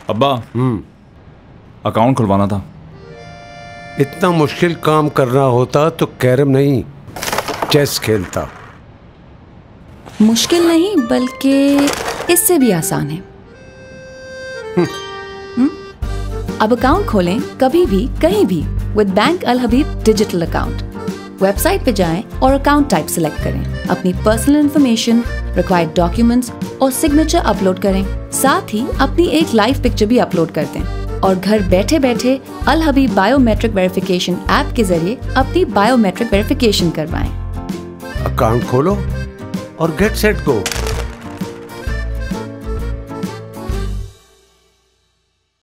अब्बा अकाउंट खुलवाना था। इतना मुश्किल काम करना होता तो कैरम नहीं चेस खेलता। मुश्किल नहीं बल्कि इससे भी आसान है। अब अकाउंट खोलें कभी भी कहीं भी with bank Al Habib digital account. Website पे जाएं और अकाउंट टाइप सिलेक्ट करें। अपनी पर्सनल इंफॉर्मेशन, रिक्वायर्ड डॉक्यूमेंट्स और सिग्नेचर अपलोड करें। साथ ही अपनी एक लाइव पिक्चर भी अपलोड कर दें और घर बैठे बैठे Al Habib biometric verification app के जरिए अपनी बायोमेट्रिक वेरिफिकेशन करवाएं। अकाउंट खोलो और गेट सेट गो।